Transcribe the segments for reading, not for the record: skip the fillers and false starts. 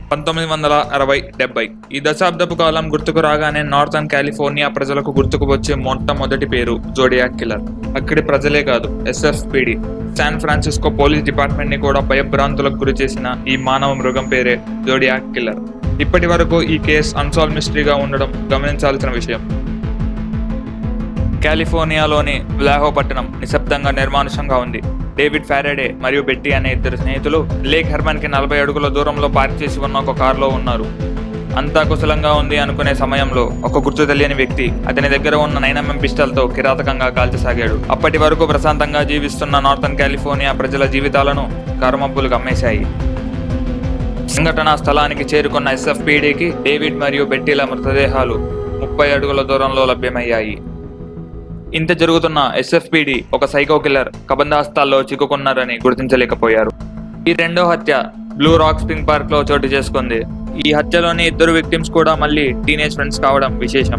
1960-70 ఈ దశాబ్దపు కాలం గుర్తుకు రాగానే నార్థన్ కాలిఫోర్నియా ప్రజలకు గుర్తుకు వచ్చే మొట్టమొదటి పేరు జోడియాక్ కిల్లర్. అక్కడి ప్రజలే కాదు, SFPD San Francisco police department ని కూడా భయభ్రాంతులకు గురి చేసిన ఈ మానవ మృగం పేరే జోడియాక్ కిల్లర్. ఇప్పటి వరకు ఈ కేసు అన్సాల్వ్ మిస్టరీగా ఉండడం గమనించాల్సిన విషయం. కాలిఫోర్నియాలోని వ్లాహో పట్టణం నిశ్శబ్దంగా నిర్మానుషంగా ఉంది. డేవిడ్ ఫారడే మరియు బెట్టి అనే ఇద్దరు స్నేహితులు లేక్ హెర్మన్ కి 40 అడుగుల దూరంలో పార్క్ చేసి ఉన్న ఒక కారులో ఉన్నారు. అంతా కుశలంగా ఉంది అనుకునే సమయంలో ఒక గుర్తు తెలియని వ్యక్తి అతని దగ్గర ఉన్న 9mm పిస్టల్తో కిరాతకంగా కాల్చసాగాడు. అప్పటి వరకు ప్రశాంతంగా జీవిస్తున్న నార్థన్ కాలిఫోర్నియా ప్రజల జీవితాలను కారుమబ్బులు కమ్మేశాయి. సంఘటనా స్థలానికి చేరుకున్న ఎస్ఎఫ్పిడికి డేవిడ్ మరియు బెట్టీల మృతదేహాలు 30 అడుగుల దూరంలో లభ్యమయ్యాయి. ఇంత జరుగుతున్న ఎస్ఎఫ్పిడి ఒక సైకో కిల్లర్ కబందాస్తాల్లో చిక్కుకున్నారని గుర్తించలేకపోయారు. ఈ రెండో హత్య బ్లూ రాక్ స్ప్రింగ్ పార్క్ లో చోటు చేసుకుంది. ఈ హత్యలోని ఇద్దరు విక్టిమ్స్ కూడా మళ్ళీ టీనేజ్ ఫ్రెండ్స్ కావడం విశేషం.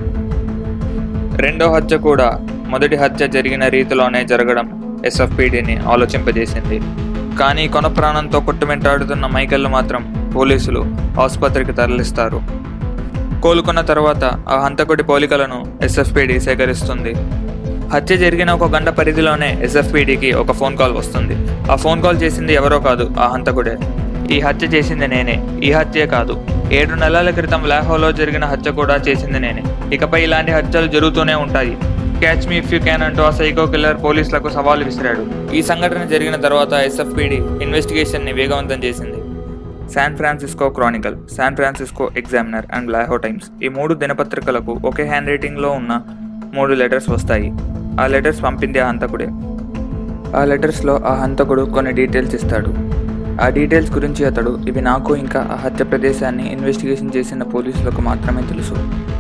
రెండో హత్య కూడా మొదటి హత్య జరిగిన రీతిలోనే జరగడం ఎస్ఎఫ్పిడిని ఆలోచింపజేసింది. కానీ కొన ప్రాణంతో కొట్టుమిట్టాడుతున్న మైకెల్ మాత్రం పోలీసులు ఆసుపత్రికి తరలిస్తారు. కోలుకున్న తర్వాత ఆ హంతకుడి పోలికలను ఎస్ఎఫ్పిడి సేకరిస్తుంది. హత్య జరిగిన 1 గంట పరిధిలోనే ఎస్ఎఫ్పిడికి ఒక ఫోన్ కాల్ వస్తుంది. ఆ ఫోన్ కాల్ చేసింది ఎవరో కాదు, ఆ హంతకుడే. ఈ హత్య చేసింది నేనే. ఈ హత్యే కాదు, 7 నెలల క్రితం వ్లాహోలో జరిగిన హత్య కూడా చేసింది నేనే. ఇకపై ఇలాంటి హత్యలు జరుగుతూనే ఉంటాయి. Catch me if you can అంటూ ఆ సైకో కిల్లర్ పోలీసులకు సవాల్ విసిరాడు. ఈ సంఘటన జరిగిన తర్వాత ఎస్ఎఫ్పిడి ఇన్వెస్టిగేషన్ ని వేగవంతం చేసింది. San Francisco Chronicle, San Francisco Examiner and వ్లాహో టైమ్స్ ఈ 3 దినపత్రికలకు ఒకే హ్యాండ్ రైటింగ్ లో ఉన్న 3 లెటర్స్ వస్తాయి. ఆ లెటర్స్ పంపింది ఆ హంతకుడే. ఆ లెటర్స్లో ఆ హంతకుడు కొన్ని డీటెయిల్స్ ఇస్తాడు. ఆ డీటెయిల్స్ గురించి అతడు ఇవి నాకు ఇంకా ఆ హత్య ప్రదేశాన్ని ఇన్వెస్టిగేషన్ చేసిన పోలీసులకు మాత్రమే తెలుసు.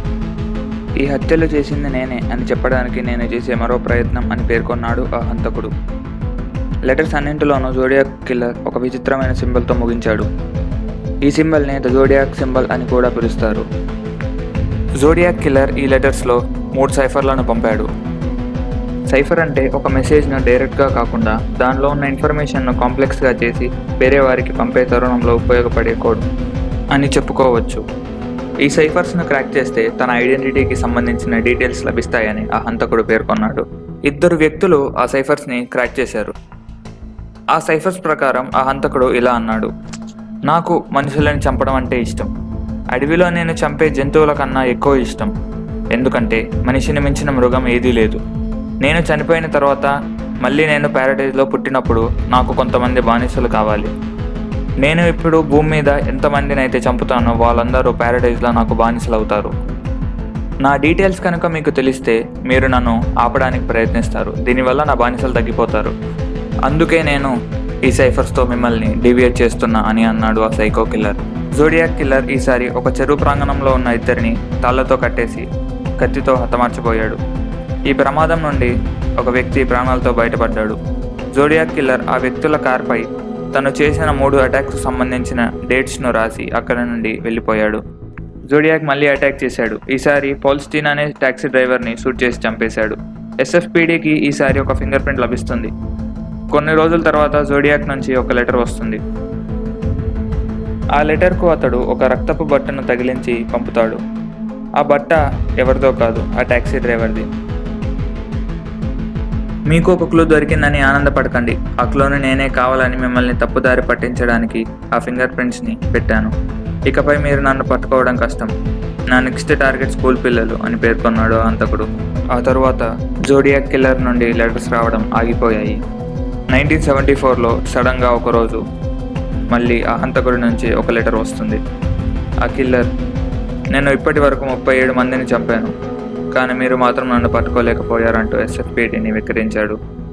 ఈ హత్యలు చేసింది నేనే అని చెప్పడానికి నేను చేసే మరో ప్రయత్నం అని పేర్కొన్నాడు ఆ హంతకుడు. లెటర్స్ అన్నింటిలోనూ జోడియాక్ కిల్లర్ ఒక విచిత్రమైన సింబల్తో ముగించాడు. ఈ సింబల్ని ద జోడియాక్ సింబల్ అని కూడా పిలుస్తారు. జోడియాక్ కిల్లర్ ఈ లెటర్స్లో 3 సైఫర్లను పంపాడు. సైఫర్ అంటే ఒక మెసేజ్ను డైరెక్ట్గా కాకుండా దానిలో ఉన్న ఇన్ఫర్మేషన్ను కాంప్లెక్స్గా చేసి వేరే వారికి పంపే తరుణంలో ఉపయోగపడే కోడ్ అని చెప్పుకోవచ్చు. ఈ సైఫర్స్ను క్రాక్ చేస్తే తన ఐడెంటిటీకి సంబంధించిన డీటెయిల్స్ లభిస్తాయని ఆ హంతకుడు పేర్కొన్నాడు. 2 వ్యక్తులు ఆ సైఫర్స్ని క్రాక్ చేశారు. ఆ సైఫర్స్ ప్రకారం ఆ హంతకుడు ఇలా అన్నాడు: నాకు మనుషులను చంపడం అంటే ఇష్టం. అడవిలో నేను చంపే జంతువుల కన్నా ఎక్కువ ఇష్టం. ఎందుకంటే మనిషిని మించిన మృగం ఏదీ లేదు. నేను చనిపోయిన తర్వాత మళ్ళీ నేను ప్యారడైజ్లో పుట్టినప్పుడు నాకు కొంతమంది బానిసలు కావాలి. నేను ఇప్పుడు భూమి మీద ఎంతమందిని అయితే చంపుతానో వాళ్ళందరూ ప్యారడైజ్లో నాకు బానిసలు అవుతారు. నా డీటెయిల్స్ కనుక మీకు తెలిస్తే మీరు నన్ను ఆపడానికి ప్రయత్నిస్తారు. దీనివల్ల నా బానిసలు తగ్గిపోతారు. అందుకే నేను ఈ సైఫర్స్తో మిమ్మల్ని డీవియేట్ చేస్తున్నా అని అన్నాడు ఆ సైకో కిల్లర్. జోడియాక్ కిల్లర్ ఈసారి ఒక చెరువు ప్రాంగణంలో ఉన్న ఇద్దరిని తాళ్లతో కట్టేసి కత్తితో హతమార్చిపోయాడు. ఈ ప్రమాదం నుండి ఒక వ్యక్తి ప్రాణాలతో బయటపడ్డాడు. జోడియాక్ కిల్లర్ ఆ వ్యక్తుల కార్పై తను చేసిన 3 అటాక్స్ సంబంధించిన డేట్స్ను రాసి అక్కడ నుండి వెళ్ళిపోయాడు. జోడియాక్ మళ్ళీ అటాక్ చేశాడు. ఈసారి పాల్స్టీన్ అనే టాక్సీ డ్రైవర్ని షూట్ చేసి చంపేశాడు. ఎస్ఎఫ్పిడికి ఈసారి ఒక ఫింగర్ ప్రింట్ లభిస్తుంది. కొన్ని రోజుల తర్వాత జోడియాక్ నుంచి ఒక లెటర్ వస్తుంది. ఆ లెటర్కు అతడు ఒక రక్తపు బట్టను తగిలించి పంపుతాడు. ఆ బట్ట ఎవరిదో కాదు, ఆ టాక్సీ డ్రైవర్ది. మీకు ఒక క్లూ దొరికిందని ఆనందపడకండి. ఆ క్లూని నేనే కావాలని మిమ్మల్ని తప్పుదారి పట్టించడానికి ఆ ఫింగర్ ప్రింట్స్ని పెట్టాను. ఇకపై మీరు నన్ను పట్టుకోవడం కష్టం. నా నెక్స్ట్ టార్గెట్ స్కూల్ పిల్లలు అని పేర్కొన్నాడు ఆ హంతకుడు. ఆ తరువాత జోడియాక్ కిల్లర్ నుండి లెటర్స్ రావడం ఆగిపోయాయి. 1974లో సడన్గా ఒకరోజు మళ్ళీ ఆ హంతకుడి నుంచి ఒక లెటర్ వస్తుంది. ఆ కిల్లర్: నేను ఇప్పటి వరకు 37 మందిని చంపాను, కానీ మీరు మాత్రం నన్ను పట్టుకోలేకపోయారంటూ ఎస్ఎఫ్పిడిని వెక్కిరించాడు.